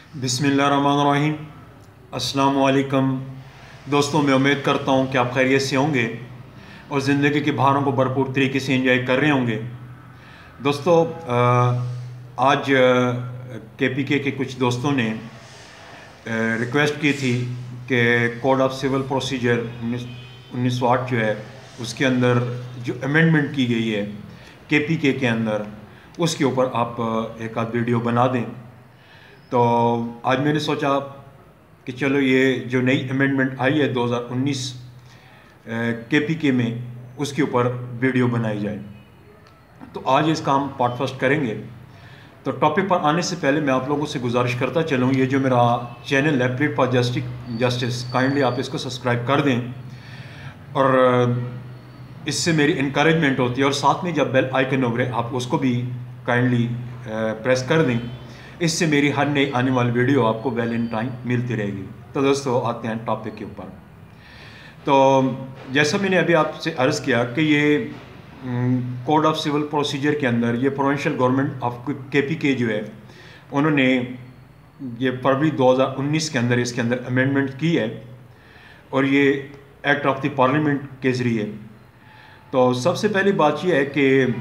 बिस्मिल्लाहिर्रहमानिर्रहीम। अस्सलामु अलैकुम दोस्तों, मैं उम्मीद करता हूँ कि आप खैरियत से होंगे और ज़िंदगी की बहारों को भरपूर तरीके से एंजॉय कर रहे होंगे। दोस्तों, आज KPK के कुछ दोस्तों ने रिक्वेस्ट की थी कि कोड ऑफ सिविल प्रोसीजर 1908 जो है उसके अंदर जो अमेंडमेंट की गई है KPK के अंदर, उसके ऊपर आप एक आध वीडियो बना दें। तो आज मैंने सोचा कि चलो ये जो नई अमेंडमेंट आई है 2019 KPK में, उसके ऊपर वीडियो बनाई जाए। तो आज इसका हम पार्ट फर्स्ट करेंगे। तो टॉपिक पर आने से पहले मैं आप लोगों से गुजारिश करता चलूँ, ये जो मेरा चैनल है प्लेट फॉर जस्टिस, काइंडली आप इसको सब्सक्राइब कर दें और इससे मेरी इनकरेजमेंट होती है। और साथ में जब बेल आइकन उभरे आप उसको भी काइंडली प्रेस कर दें, इससे मेरी हर नई आने वाली वीडियो आपको वेल इन टाइम मिलती रहेगी। तो दोस्तों, आते हैं टॉपिक के ऊपर। तो जैसा मैंने अभी आपसे अर्ज़ किया कि ये कोड ऑफ सिविल प्रोसीजर के अंदर ये प्रोविंशियल गवर्नमेंट ऑफ KPK जो है, उन्होंने ये फरवरी 2019 के अंदर इसके अंदर अमेंडमेंट की है और ये एक्ट ऑफ द पार्लियामेंट के ज़रिए। तो सबसे पहली बात यह है कि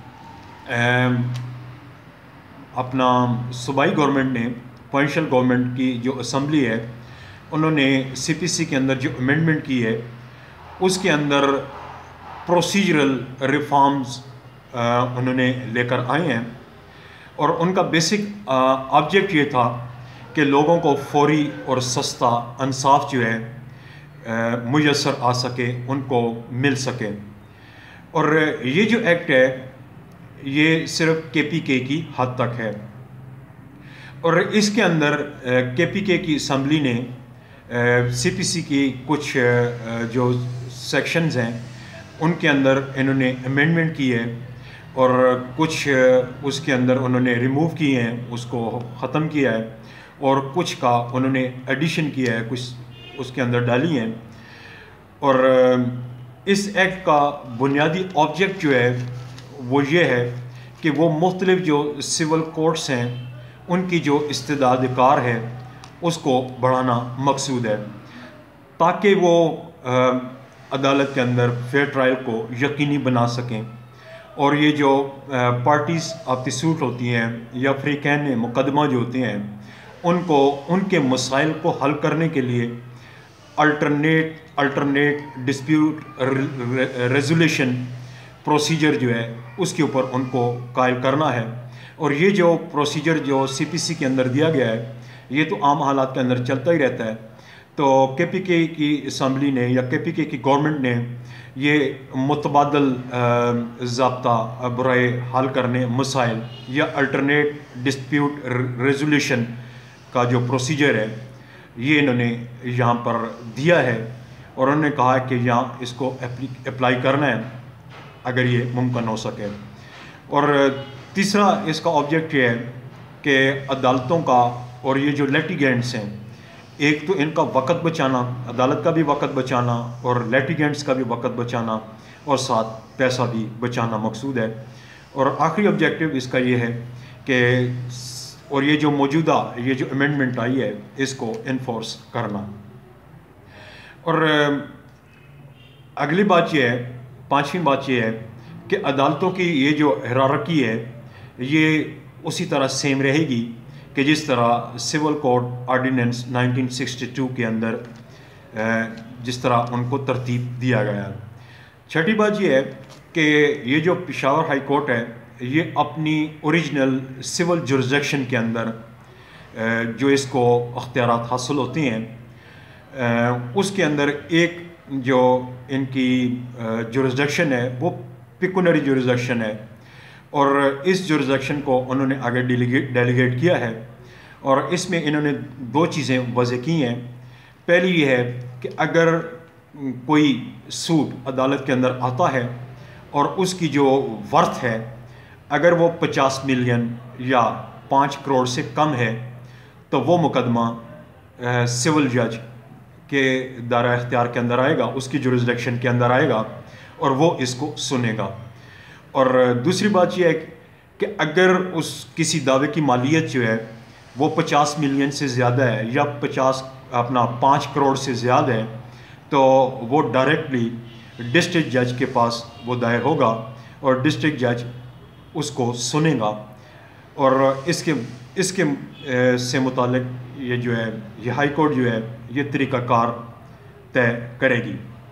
अपना सूबाई गवर्नमेंट ने, प्रोविंशियल गवर्नमेंट की जो असम्बली है, उन्होंने CPC के अंदर जो अमेंडमेंट की है उसके अंदर प्रोसीजरल रिफॉर्म्स उन्होंने लेकर आए हैं। और उनका बेसिक ऑब्जेक्ट ये था कि लोगों को फौरी और सस्ता इंसाफ जो है मुयस्सर आ सके, उनको मिल सके। और ये जो एक्ट है ये सिर्फ KPK की हद तक है। और इसके अंदर KPK की असम्बली ने CPC की कुछ जो सेक्शंस हैं उनके अंदर इन्होंने अमेंडमेंट की है और कुछ उसके अंदर उन्होंने रिमूव किए हैं, उसको ख़त्म किया है, और कुछ का उन्होंने एडिशन किया है, कुछ उसके अंदर डाली हैं। और इस एक्ट का बुनियादी ऑब्जेक्ट जो है वो ये है कि वो मुख्तलिफ जो सिविल कोर्ट्स हैं उनकी जो इस्तेदाद-ए-कार है उसको बढ़ाना मकसूद है, ताकि वो अदालत के अंदर फेयर ट्रायल को यकीनी बना सकें। और ये जो पार्टीज़ ऑफ द सूट होती हैं या फ्रीकैन मुकदमा जो होते हैं, उनको उनके मसाइल को हल करने के लिए अल्टरनेट डिस्प्यूट रेजोल्यूशन प्रोसीजर जो है उसके ऊपर उनको कायल करना है। और ये जो प्रोसीजर जो CPC के अंदर दिया गया है ये तो आम हालात के अंदर चलता ही रहता है। तो KPK की असम्बली ने या KPK की गवर्नमेंट ने ये मुतबादल ज़ाब्ता बराए हल करने मसाइल या अल्टरनेट डिस्प्यूट रेजोल्यूशन का जो प्रोसीजर है ये इन्होंने यहाँ पर दिया है। और उन्होंने कहा है कि यहाँ इसको अप्लाई करना है अगर ये मुमकिन हो सके। और तीसरा इसका ऑब्जेक्ट ये है कि अदालतों का और ये जो लिटिगेंट्स हैं, एक तो इनका वक़्त बचाना, अदालत का भी वक़्त बचाना और लिटिगेंट्स का भी वक़्त बचाना, और साथ पैसा भी बचाना मकसूद है। और आखिरी ऑब्जेक्टिव इसका ये है कि और ये जो मौजूदा ये जो अमेंडमेंट आई है इसको इन्फोर्स करना। और अगली बात ये है, पांचवी बात ये है कि अदालतों की ये जो हिरार्की है ये उसी तरह सेम रहेगी कि जिस तरह सिविल कोड ऑर्डिनेंस 1962 के अंदर जिस तरह उनको तरतीब दिया गया है। छठी बात ये है कि ये जो पेशावर हाई कोर्ट है ये अपनी ओरिजिनल सिविल जुरिसडिक्शन के अंदर जो इसको अख्तियारात हासिल होते हैं उसके अंदर एक जो इनकी जुरिसडिक्शन है वो पिकुनरी जुरिसडिक्शन है। और इस जुरिसडिक्शन को उन्होंने आगे डेलीगेट किया है और इसमें इन्होंने दो चीज़ें वज़ह की हैं। पहली ये है कि अगर कोई सूट अदालत के अंदर आता है और उसकी जो वर्थ है अगर वो 50 मिलियन या 5 करोड़ से कम है तो वो मुकदमा सिविल जज के दायरा इख्तियार के अंदर आएगा, उसकी जुरिसडिक्शन के अंदर आएगा और वो इसको सुनेगा। और दूसरी बात यह है कि अगर उस किसी दावे की मालियत जो है वो 50 मिलियन से ज़्यादा है या 5 करोड़ से ज़्यादा है, तो वो डायरेक्टली डिस्ट्रिक्ट जज के पास वो दायर होगा और डिस्ट्रिक्ट जज उसको सुनेगा और इसके इसके से मुतालिक ये जो है ये हाई कोर्ट जो है ये तरीक़ाकार तय करेगी।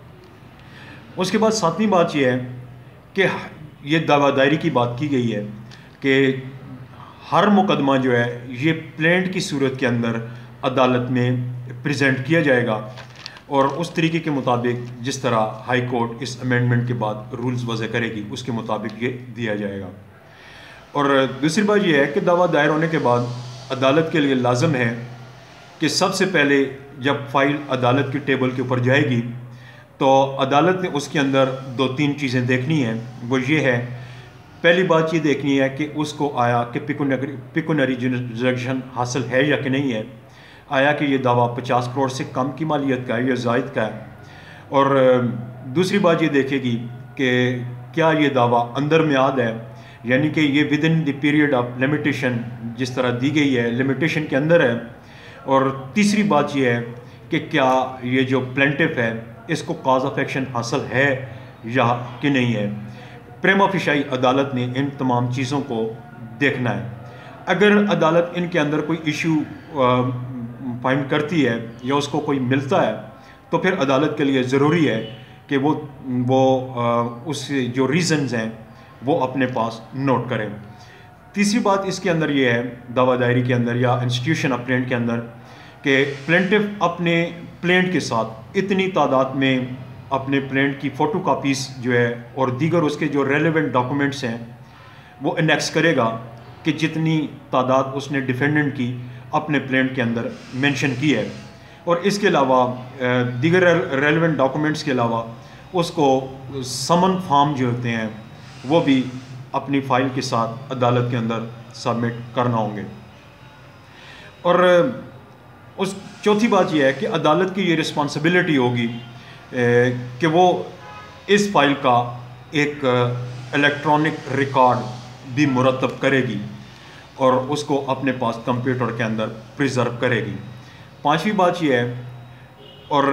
उसके बाद सातवीं बात ये है कि ये दावा दायरी की बात की गई है कि हर मुकदमा जो है ये प्लेंट की सूरत के अंदर अदालत में प्रेजेंट किया जाएगा और उस तरीके के मुताबिक जिस तरह हाई कोर्ट इस अमेंडमेंट के बाद रूल्स वज़े करेगी उसके मुताबिक ये दिया जाएगा। और दूसरी बात यह है कि दावा दायर होने के बाद अदालत के लिए लाजम है कि सबसे पहले जब फाइल अदालत की टेबल के ऊपर जाएगी तो अदालत ने उसके अंदर 2-3 चीज़ें देखनी हैं। वो ये है, पहली बात ये देखनी है कि उसको आया कि पिकुनरी जुरिसडिक्शन हासिल है या कि नहीं है, आया कि ये दावा 50 करोड़ से कम की मालियत का है या ज़ायद का है। और दूसरी बात ये देखेगी कि क्या ये दावा अंदर मियाद है, यानी कि ये within the period of limitation जिस तरह दी गई है लिमिटेशन के अंदर है। और तीसरी बात ये है कि क्या ये जो प्लेंटिफ है इसको कॉज ऑफ एक्शन हासिल है या कि नहीं है। प्रेमा फिशाई अदालत ने इन तमाम चीज़ों को देखना है। अगर अदालत इनके अंदर कोई इशू फाइंड करती है या उसको कोई मिलता है तो फिर अदालत के लिए ज़रूरी है कि वो उस जो रीज़न्स हैं वो अपने पास नोट करें। तीसरी बात इसके अंदर ये है दावा दायरी के अंदर या इंस्टीट्यूशन ऑफ प्लेंट के अंदर कि प्लेंटिफ अपने प्लेंट के साथ इतनी तादाद में अपने प्लेंट की फ़ोटो कापीज़ जो है और दीगर उसके जो रेलेवेंट डॉक्यूमेंट्स हैं वो इनेक्स करेगा कि जितनी तादाद उसने डिफेंडेंट की अपने प्लेंट के अंदर मेंशन की है। और इसके अलावा दीगर रेलेवेंट डॉक्यूमेंट्स के अलावा उसको समन फॉर्म जो होते हैं वो भी अपनी फ़ाइल के साथ अदालत के अंदर सबमिट करना होंगे। और उस चौथी बात यह है कि अदालत की ये रिस्पॉन्सिबिलिटी होगी कि वो इस फाइल का एक इलेक्ट्रॉनिक रिकॉर्ड भी मुरतब करेगी और उसको अपने पास कंप्यूटर के अंदर प्रिजर्व करेगी। पांचवी बात यह है, और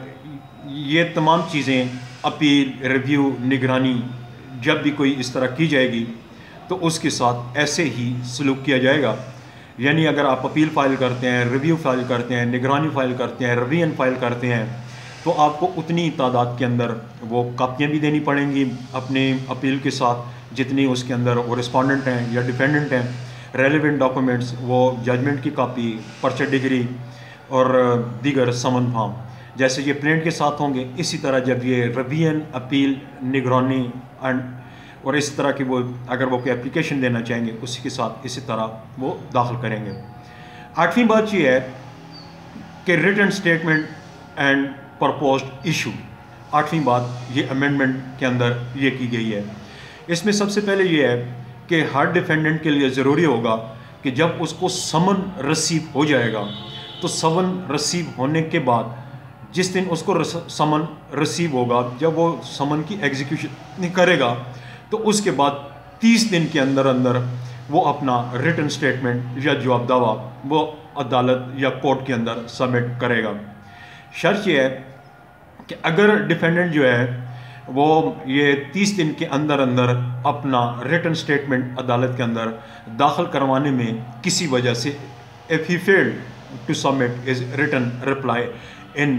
ये तमाम चीज़ें अपील, रिव्यू, निगरानी जब भी कोई इस तरह की जाएगी तो उसके साथ ऐसे ही सलूक किया जाएगा। यानी अगर आप अपील फ़ाइल करते हैं, रिव्यू फ़ाइल करते हैं, निगरानी फ़ाइल करते हैं, रिवीजन फ़ाइल करते हैं तो आपको उतनी तादाद के अंदर वो कापियाँ भी देनी पड़ेंगी अपने अपील के साथ जितनी उसके अंदर वो रिस्पोंडेंट हैं या डिफेंडेंट हैं। रेलेवेंट डॉक्यूमेंट्स वो जजमेंट की कापी, पर्चा डिग्री और दीगर समन फॉर्म जैसे ये प्लेंट के साथ होंगे, इसी तरह जब ये रिवीजन, अपील, निगरानी और इस तरह की वो अगर वो कोई एप्लीकेशन देना चाहेंगे उसी के साथ इसी तरह वो दाखिल करेंगे। आठवीं बात ये है कि written statement and proposed issue. आठवीं बात ये अमेंडमेंट के अंदर ये की गई है। इसमें सबसे पहले ये है कि हर डिफेंडेंट के लिए ज़रूरी होगा कि जब उसको समन रिसीव हो जाएगा तो समन रिसीव होने के बाद जिस दिन उसको समन रिसीव होगा, जब वो समन की एग्जीक्यूशन करेगा तो उसके बाद 30 दिन के अंदर अंदर वो अपना रिटन स्टेटमेंट या जवाब दावा वो अदालत या कोर्ट के अंदर सबमिट करेगा। शर्त यह है कि अगर डिफेंडेंट जो है वो ये 30 दिन के अंदर अंदर अपना रिटन स्टेटमेंट अदालत के अंदर दाखिल करवाने में किसी वजह से if he failed to submit is written reply in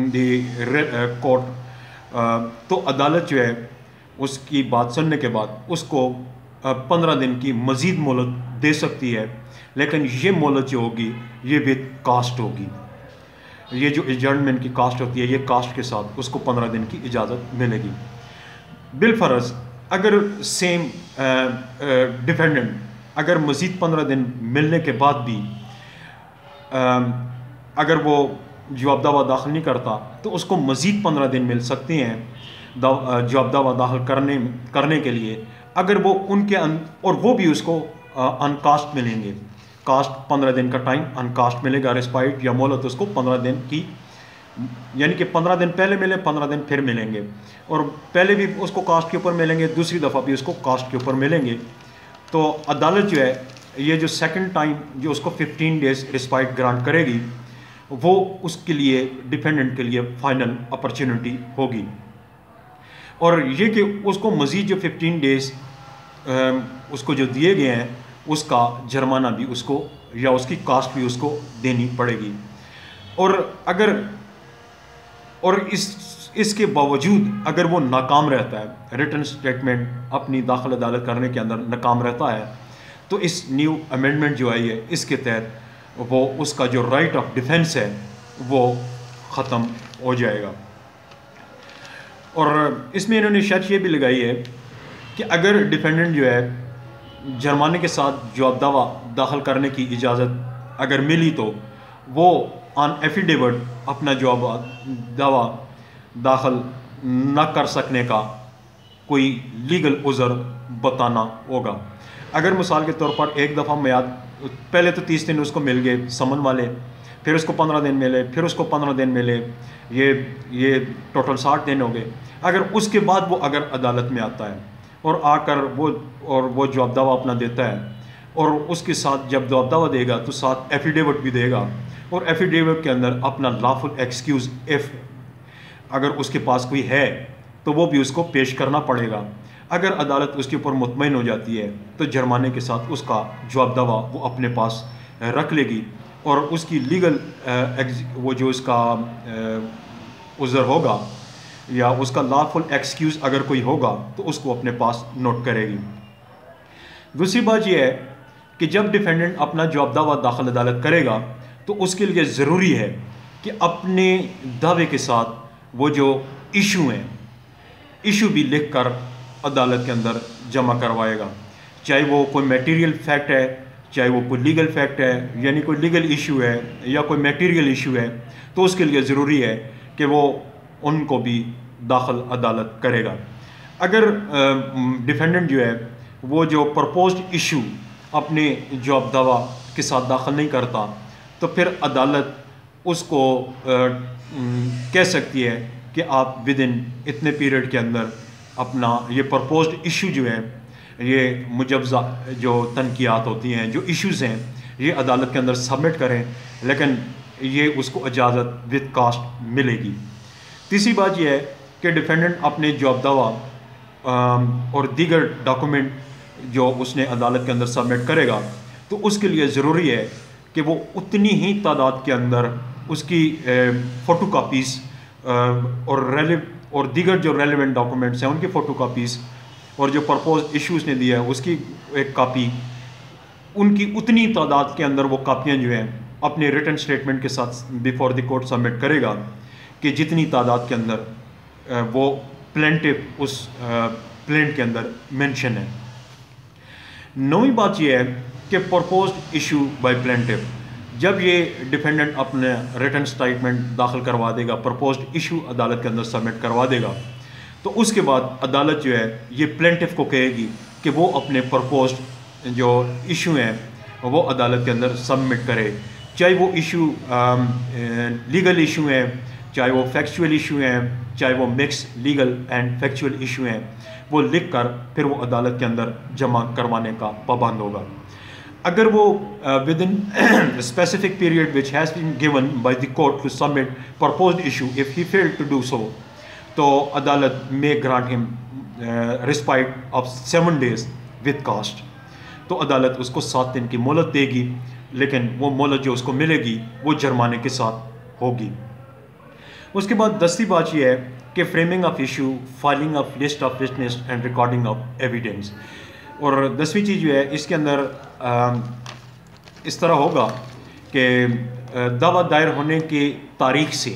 the court तो अदालत जो है उसकी बात सुनने के बाद उसको 15 दिन की मज़ीद मोहलत दे सकती है, लेकिन ये मोहलत जो होगी ये विद कास्ट होगी। ये जो एडजर्नमेंट की कास्ट होती है ये कास्ट के साथ उसको 15 दिन की इजाज़त मिलेगी। बिलफर्ज अगर सेम डिफेंडेंट अगर मज़ीद 15 दिन मिलने के बाद भी अगर वो जवाब दावा दाखिल नहीं करता तो उसको मज़ीद 15 दिन मिल सकते हैं जवाब दावा दाखिल करने के लिए, अगर वो उनके और वो भी उसको अनकास्ट मिलेंगे। कास्ट 15 दिन का टाइम, अनकास्ट मिलेगा, रिस्पाइट या मोहलत उसको 15 दिन की, यानी कि 15 दिन पहले मिले, 15 दिन फिर मिलेंगे, और पहले भी उसको कास्ट के ऊपर मिलेंगे, दूसरी दफ़ा भी उसको कास्ट के ऊपर मिलेंगे। तो अदालत जो है ये जो सेकंड टाइम जो उसको 15 डेज रिस्पाइट ग्रांट करेगी, वो उसके लिए डिफेंडेंट के लिए फाइनल अपॉर्चुनिटी होगी। और ये कि उसको मज़ीद जो 15 डेज उसको जो दिए गए हैं उसका जुर्माना भी उसको या उसकी कास्ट भी उसको देनी पड़ेगी। और इसके बावजूद अगर वो नाकाम रहता है, रिटन स्टेटमेंट अपनी दाखिल अदालत करने के अंदर नाकाम रहता है, तो इस न्यू अमेंडमेंट जो आई है इसके तहत वो उसका जो राइट ऑफ डिफेंस है वो ख़त्म हो जाएगा। और इसमें इन्होंने शर्त ये भी लगाई है कि अगर डिफेंडेंट जो है जुर्माने के साथ जवाब दावा दाखिल करने की इजाज़त अगर मिली तो वो ऑन एफिडेविट अपना जवाब दावा दाखिल न कर सकने का कोई लीगल उज़र बताना होगा। अगर मिसाल के तौर पर एक दफ़ा मियाद पहले तो 30 दिन उसको मिल गए समन वाले, फिर उसको 15 दिन मिले, फिर उसको 15 दिन मिले, ये टोटल 60 दिन हो गए। अगर उसके बाद वो अगर अदालत में आता है और आकर वो जवाब दावा अपना देता है और उसके साथ जब जवाब दावा देगा तो साथ एफिडेविट भी देगा, और एफिडेविट के अंदर अपना लॉफुल एक्सक्यूज़ इफ़ अगर उसके पास कोई है तो वो भी उसको पेश करना पड़ेगा। अगर अदालत उसके ऊपर मुतमईन हो जाती है तो जुर्माने के साथ उसका जवाब दावा वो अपने पास रख लेगी, और उसकी लीगल वो जो उसका उज़र होगा या उसका लॉफुल एक्सक्यूज़ अगर कोई होगा तो उसको अपने पास नोट करेगी। दूसरी बात यह है कि जब डिफेंडेंट अपना जवाब दावा दाखिल अदालत करेगा तो उसके लिए ज़रूरी है कि अपने दावे के साथ वो जो इशू भी लिख कर अदालत के अंदर जमा करवाएगा, चाहे वो कोई मटेरियल फैक्ट है, चाहे वो कोई लीगल फैक्ट है, यानी कोई लीगल इशू है या कोई मटेरियल इशू है, तो उसके लिए ज़रूरी है कि वो उनको भी दाखिल अदालत करेगा। अगर डिफेंडेंट जो है वो जो प्रपोज्ड इशू अपने जवाब दावा के साथ दाखिल नहीं करता तो फिर अदालत उसको कह सकती है कि आप विद इन इतने पीरियड के अंदर अपना ये प्रपोज्ड इशू जो है, ये मुजवज़ा जो तनक़ीयात होती हैं, जो इश्यूज़ हैं, ये अदालत के अंदर सबमिट करें, लेकिन ये उसको इजाज़त विद कास्ट मिलेगी। तीसरी बात यह है कि डिफेंडेंट अपने जवाब दावा और दीगर डॉक्यूमेंट जो उसने अदालत के अंदर सबमिट करेगा तो उसके लिए ज़रूरी है कि वो उतनी ही तादाद के अंदर उसकी फ़ोटो कापीज़ और दीगर जो रेलिवेंट डॉक्यूमेंट्स हैं उनकी फ़ोटो कापीज़ और जो प्रपोज इश्यूज़ ने दिया है उसकी एक कापी, उनकी उतनी तादाद के अंदर वो कापियाँ जो हैं अपने रिटन स्टेटमेंट के साथ बिफोर द कोर्ट सबमिट करेगा कि जितनी तादाद के अंदर वो प्लेंटिफ उस प्लेंट के अंदर मेंशन है। नौवीं बात यह है कि प्रपोज्ड इशू बाय प्लेंटिफ, जब ये डिफेंडेंट अपने रिटन स्टेटमेंट दाखिल करवा देगा, प्रपोज्ड इशू अदालत के अंदर सबमिट करवा देगा, तो उसके बाद अदालत जो है ये प्लेंटिफ को कहेगी कि वो अपने प्रपोज्ड जो इशू हैं वो अदालत के अंदर सबमिट करे, चाहे वो इशू लीगल इशू हैं, चाहे वो फैक्चुअल इशू हैं, चाहे वो mix legal and factual issue हैं, वो लिख कर फिर वो अदालत के अंदर जमा करवाने का पाबंद होगा। अगर वो within specific period which has been given by the court to submit proposed issue, if he failed to do so, तो अदालत में grant him respite of 7 days with cost, तो अदालत उसको 7 दिन की मोहलत देगी, लेकिन वो मोहलत जो उसको मिलेगी वो जुर्माने के साथ होगी। उसके बाद 10वीं बात यह है कि framing of issue, filing of list of witness and recording of evidence. और 10वीं चीज़ जो है इसके अंदर इस तरह होगा कि दावा दायर होने की तारीख से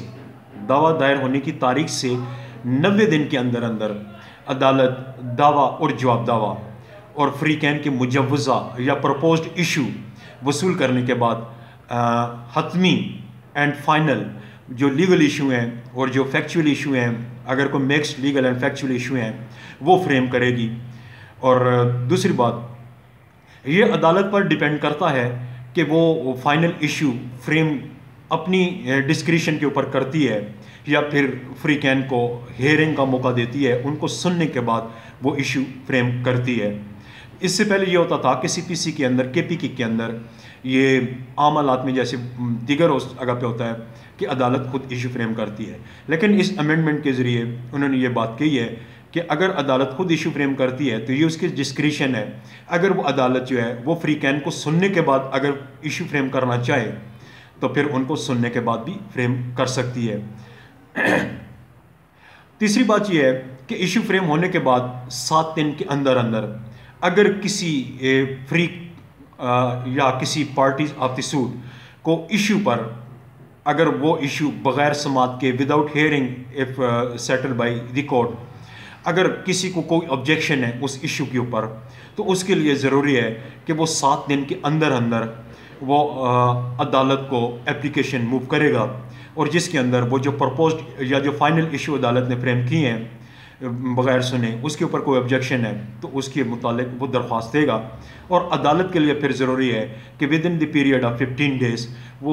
90 दिन के अंदर अंदर अदालत दावा और जवाब दावा और फ्री कैन के मुजवज़ा या प्रपोज्ड इशू वसूल करने के बाद हतमी एंड फाइनल जो लीगल इशू हैं और जो फैक्चुअल इशू हैं, अगर कोई mix legal and factual issue हैं, वो फ्रेम करेगी। और दूसरी बात, ये अदालत पर डिपेंड करता है कि वो फाइनल इशू फ्रेम अपनी डिस्क्रिशन के ऊपर करती है या फिर फ्री कैन को हेयरिंग का मौका देती है, उनको सुनने के बाद वो इशू फ्रेम करती है। इससे पहले ये होता था कि CPC के अंदर, KPK के अंदर, ये आम हालात में जैसे दीगर उस जगह पे होता है कि अदालत खुद इशू फ्रेम करती है, लेकिन इस अमेंडमेंट के ज़रिए उन्होंने ये बात कही है कि अगर अदालत खुद इशू फ्रेम करती है तो ये उसकी डिस्क्रिशन है। अगर वो अदालत जो है वो फ्री कैन को सुनने के बाद अगर इशू फ्रेम करना चाहे तो फिर उनको सुनने के बाद भी फ्रेम कर सकती है। तीसरी बात यह है कि इशू फ्रेम होने के बाद 7 दिन के अंदर अंदर अगर किसी फ्री या किसी पार्टीज ऑफ द सूट को इशू पर, अगर वो इशू बग़ैर समात के, without hearing if settle by the court, अगर किसी को कोई ऑब्जेक्शन है उस इशू के ऊपर, तो उसके लिए ज़रूरी है कि वो 7 दिन के अंदर अंदर वो अदालत को एप्लीकेशन मूव करेगा, और जिसके अंदर वो जो प्रपोज्ड या जो फाइनल इशू अदालत ने फ्रेम किए हैं बग़ैर सुने, उसके ऊपर कोई ऑब्जेक्शन है तो उसके मुतालिक वो दरख्वास्त देगा। और अदालत के लिए फिर ज़रूरी है कि within the period of 15 days वो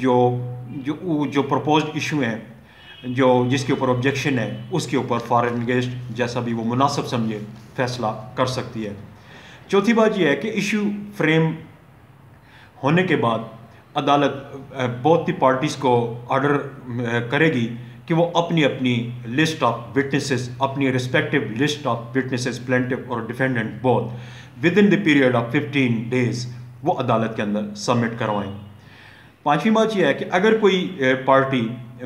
जो प्रपोज्ड इशू हैं, जो जिसके ऊपर ऑब्जेक्शन है, उसके ऊपर फॉरेन गेस्ट जैसा भी वो मुनासिब समझे फैसला कर सकती है। चौथी बात यह है कि इशू फ्रेम होने के बाद अदालत बोथ द पार्टीज़ को ऑर्डर करेगी कि वो अपनी अपनी लिस्ट ऑफ विटनेसेस, अपनी respective list of witnesses, plaintiff और defendant both, within the period of 15 days वो अदालत के अंदर सबमिट करवाएं। पांचवी बात यह है कि अगर कोई पार्टी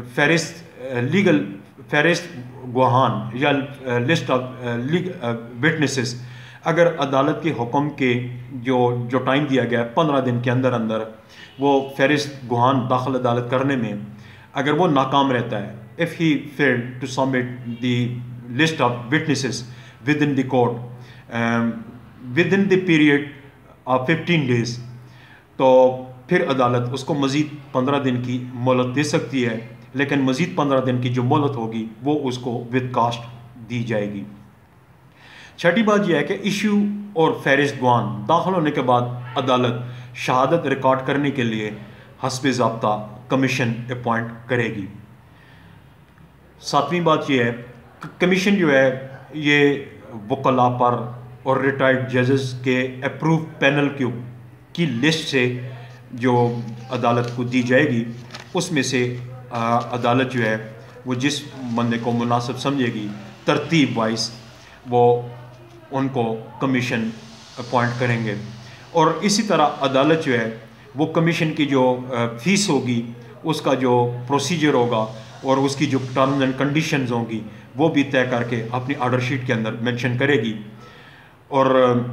लीगल फहरिस्त गवाहान या लिस्ट ऑफ विटनेसेस अगर अदालत के हुक्म के जो टाइम दिया गया है 15 दिन के अंदर अंदर वो फहरिस्त गवाहान दाखिल अदालत करने में अगर वो नाकाम रहता है, if he failed to submit the list of witnesses within the court within the period of 15 days, तो फिर अदालत उसको मज़ीद 15 दिन की मोहलत दे सकती है, लेकिन मज़ीद 15 दिन की जो मोहलत होगी वो उसको विद कास्ट दी जाएगी। छठी बात यह है कि इशू और फहरिस्त गवान दाखिल होने के बाद अदालत शहादत रिकॉर्ड करने के लिए हस्बे ज़ाब्ता कमीशन अपॉइंट करेगी। सातवीं बात यह है कि कमीशन जो है ये वकला पर और रिटायर्ड जजेस के अप्रूव पैनल की लिस्ट से जो अदालत को दी जाएगी, उसमें से अदालत जो है वो जिस बंदे को मुनासिब समझेगी तरतीब वाइज वो उनको कमीशन अपॉइंट करेंगे। और इसी तरह अदालत जो है वो कमीशन की जो फ़ीस होगी, उसका जो प्रोसीजर होगा और उसकी जो टर्म्स एंड कंडीशंस होंगी वो भी तय करके अपनी ऑर्डर शीट के अंदर मेंशन करेगी। और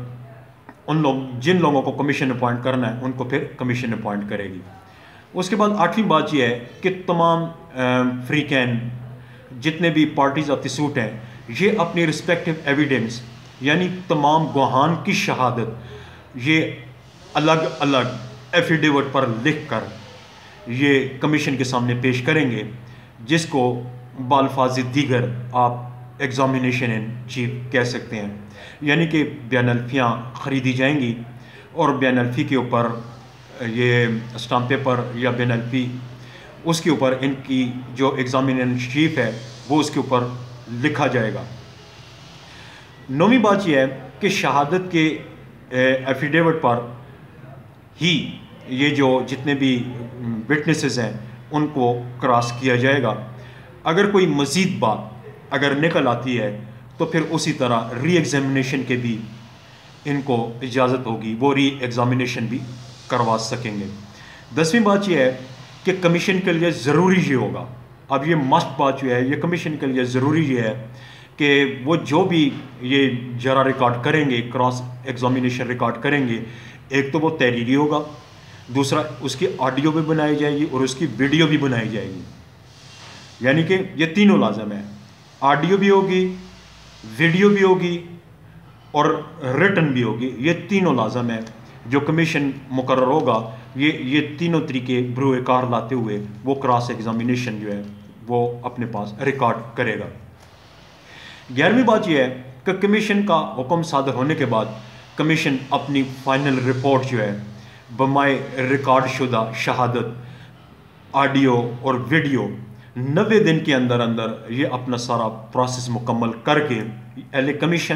जिन लोगों को कमीशन अपॉइंट करना है उनको फिर कमीशन अपॉइंट करेगी। उसके बाद आठवीं बात यह है कि तमाम फ्री कैन जितने भी पार्टीज़ ऑफ द सूट हैं, ये अपनी रिस्पेक्टिव एविडेंस यानी तमाम गवाहान की शहादत ये अलग अलग एफिडेविट पर लिख कर ये कमीशन के सामने पेश करेंगे, जिसको बालफाज दीगर आप एग्जामिनेशन इन चीफ कह सकते हैं। यानी कि बयान-अल्फियाँ ख़रीदी जाएंगी और बयान-अल्फी के ऊपर ये स्टाम्प पेपर या बयान-अल्फी उसके ऊपर इनकी जो एग्जामिनेशन चीफ है वो उसके ऊपर लिखा जाएगा। नौवीं बात यह है कि शहादत के एफिडेविट पर ही ये जो जितने भी विटनेसेस हैं उनको क्रॉस किया जाएगा। अगर कोई मज़ीद बात अगर निकल आती है तो फिर उसी तरह री एग्जामिनेशन के भी इनको इजाज़त होगी, वो री एग्जामिनेशन भी करवा सकेंगे। 10वीं बात यह है कि कमीशन के लिए ज़रूरी ये होगा, अब ये मस्ट बात जो है ये कमीशन के लिए ज़रूरी ये है कि वो जो भी ये जरा रिकॉर्ड करेंगे, क्रॉस एग्जामिनेशन रिकॉर्ड करेंगे, एक तो वो तहरीरी होगा, दूसरा उसकी ऑडियो भी बनाई जाएगी और उसकी वीडियो भी बनाई जाएगी। यानी कि ये तीनों लाजम है, ऑडियो भी होगी, वीडियो भी होगी और रिटन भी होगी। ये तीनों लाजम है। जो कमीशन मुकर्रर होगा ये तीनों तरीके बरूए कार लाते हुए वो क्रॉस एग्जामिनेशन जो है वो अपने पास रिकॉर्ड करेगा। 11वीं बात यह है कि कमीशन का हुक्म सादर होने के बाद कमीशन अपनी फाइनल रिपोर्ट जो है बमाए रिकॉर्ड शुदा शहादत ऑडियो और वीडियो 90 दिन के अंदर अंदर ये अपना सारा प्रोसेस मुकम्मल करके एहले कमीशन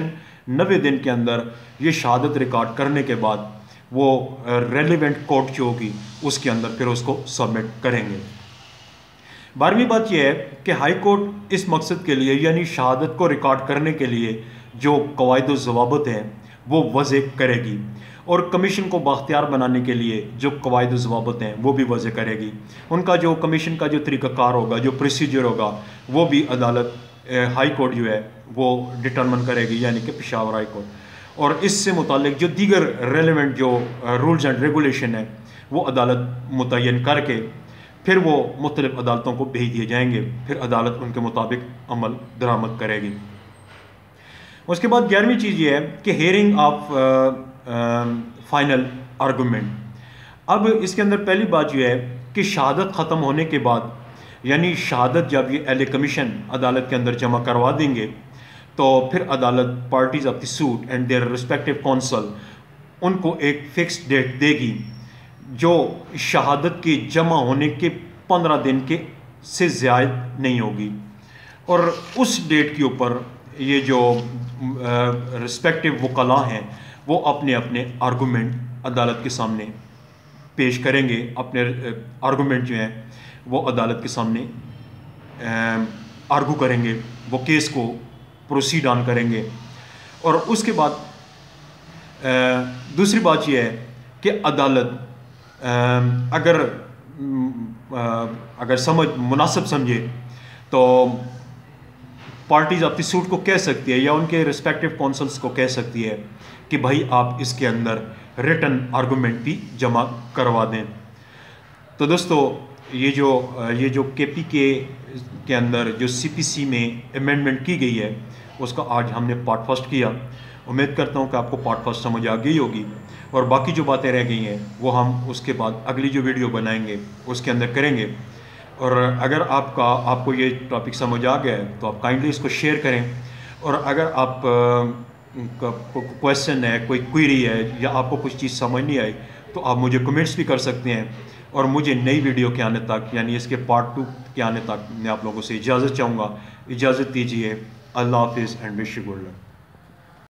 90 दिन के अंदर ये शहादत रिकॉर्ड करने के बाद वो रेलिवेंट कोर्ट जो होगी उसके अंदर फिर उसको सबमिट करेंगे। 12वीं बात यह है कि हाई कोर्ट इस मकसद के लिए यानी शहादत को रिकॉर्ड करने के लिए जो कवायद व ज़वाबित हैं वो वज़े करेगी, और कमीशन को बाख्तियार बनाने के लिए जो कवायद व ज़वाबित हैं वो भी वज़े करेगी। उनका जो कमीशन का जो तरीक़ाकार होगा, जो प्रोसीजर होगा, वो भी अदालत हाई कोर्ट जो है वो डिटरमिन करेगी, यानी कि पेशावर हाई कोर्ट। और इससे मुतालिक जो दीगर रेलेवेंट जो रूल्स एंड रेगुलेशन है वो अदालत मुतय्यन करके फिर वो मुख्तलिफ अदालतों को भेज दिए जाएंगे, फिर अदालत उनके मुताबिक अमल दरामद करेगी। उसके बाद 11वीं चीज़ ये है कि हेयरिंग ऑफ फाइनल आर्गूमेंट। अब इसके अंदर पहली बात यह है कि शहादत ख़त्म होने के बाद, यानी शहादत जब ये एहले कमीशन अदालत के अंदर जमा करवा देंगे तो फिर अदालत parties of the suit and their respective counsel उनको एक फ़िक्स डेट देगी जो शहादत के जमा होने के 15 दिन के से ज़्यादा नहीं होगी, और उस डेट के ऊपर ये जो रिस्पेक्टिव वकला हैं वो अपने अपने आर्गूमेंट अदालत के सामने पेश करेंगे, अपने आर्गूमेंट जो हैं वो अदालत के सामने आर्गू करेंगे, वो केस को प्रोसीड ऑन करेंगे। और उसके बाद दूसरी बात यह है कि अदालत अगर समझ मुनासिब समझे तो पार्टीज़ ऑफ द सूट को कह सकती है या उनके रिस्पेक्टिव कौंसल्स को कह सकती है कि भाई आप इसके अंदर रिटन आर्गूमेंट भी जमा करवा दें। तो दोस्तों ये जो KPK के अंदर जो CPC में अमेंडमेंट की गई है उसका आज हमने पार्ट फर्स्ट किया। उम्मीद करता हूँ कि आपको पार्ट फर्स्ट समझ आ गई होगी, और बाकी जो बातें रह गई हैं वो हम उसके बाद अगली जो वीडियो बनाएंगे उसके अंदर करेंगे। और अगर आपको ये टॉपिक समझ आ गया है तो आप काइंडली इसको शेयर करें, और अगर आप क्वेश्चन है, कोई क्वेरी है, या आपको कुछ चीज़ समझ नहीं आई तो आप मुझे कमेंट्स भी कर सकते हैं। और मुझे नई वीडियो के आने तक, यानी इसके पार्ट 2 के आने तक मैं आप लोगों से इजाज़त चाहूँगा। इजाज़त दीजिए। अल्लाह हाफिज़ and wish you good luck.